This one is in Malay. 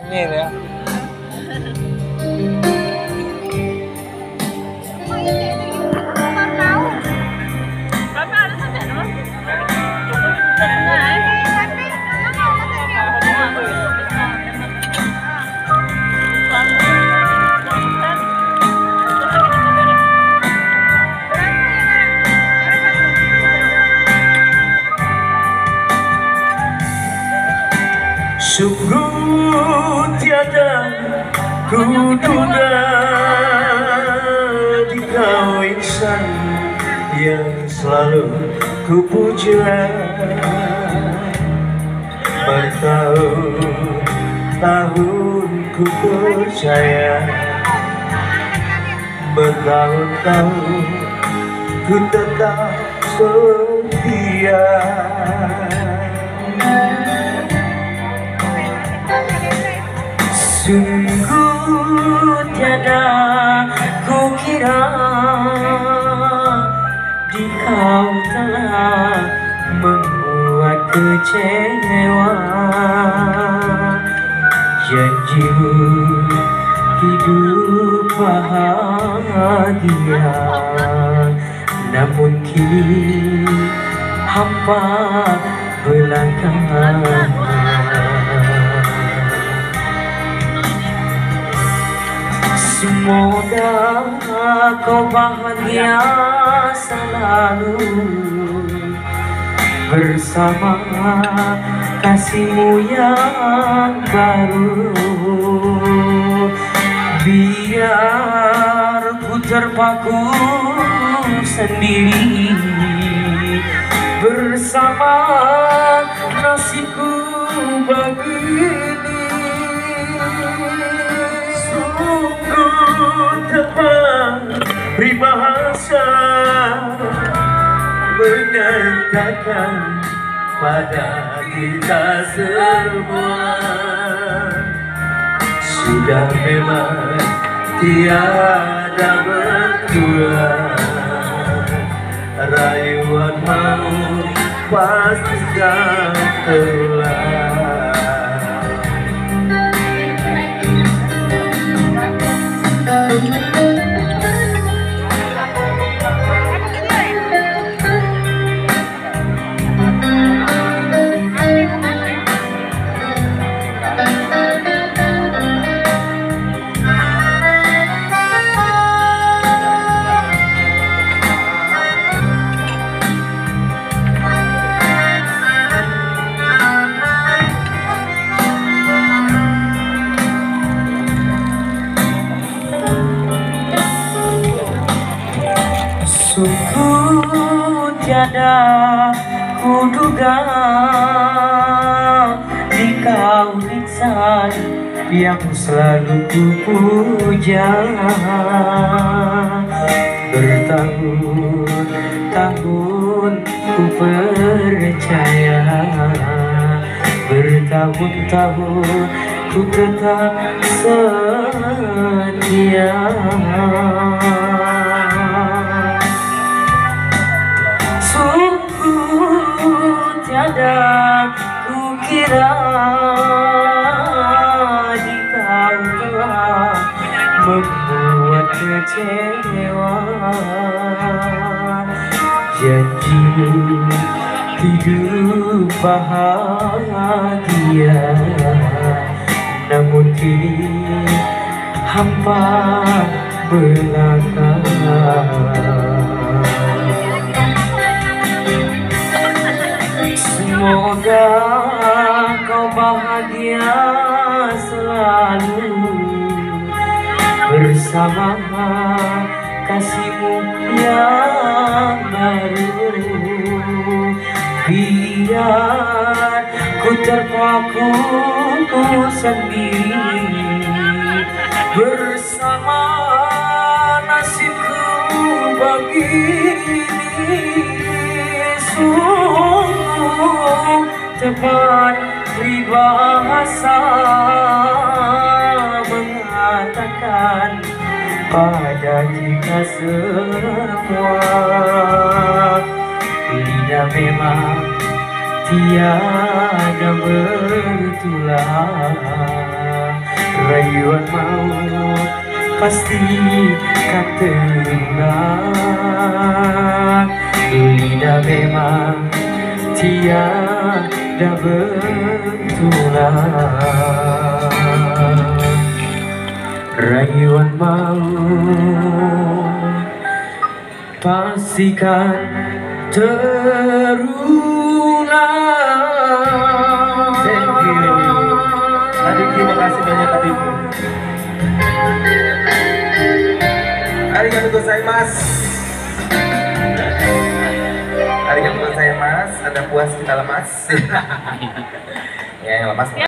Ini ya. Sungguh tiada kuduga di kau insan yang selalu kupuja. Bertahun-tahun ku percaya, bertahun-tahun ku tetap setia. Sungguh tiada kukira di kau telah membuat kecewa. Janjimu hidup bahagia, namun kini hampa belaka. Semoga kau bahagia selalu bersama kasihmu yang baru. Biar ku terpaku sendiri bersama nasibku begini. Tepat peribahasa menyatakan pada kita semua, sudah memang tiada berdua. Rayuan maut pasti tak telah. Sungguh tiada kuduga di kau insan yang selalu kupuja. Bertahun-tahun ku percaya, bertahun-tahun ku tetap setia. Tiada kukira di kau telah membuat kecewa. Janji hidup bahagia, namun kini hampa belaka. Semoga kau bahagia selalu bersama kasihmu yang baru. Biar ku terpaku sendiri bersama nasibku begini. Tepat peribahasa mengatakan pada kita semua, lidah memang tiada bertulang. rayuan maut pasti katelah. Lidah memang tiada betulan, rayuan maut pastikan terulang. Thank you. Adik, terima kasih banyak adikku. Arigatou gozaimasu. Arigatou gozaimasu. Ada puas kita lemas. Ya, yang lemas.